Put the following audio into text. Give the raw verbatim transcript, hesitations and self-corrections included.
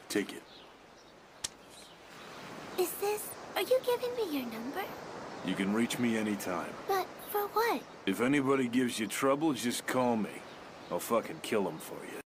Ticket. Is this... Are you giving me your number? You can reach me anytime. But for what? If anybody gives you trouble, just call me. I'll fucking kill them for you.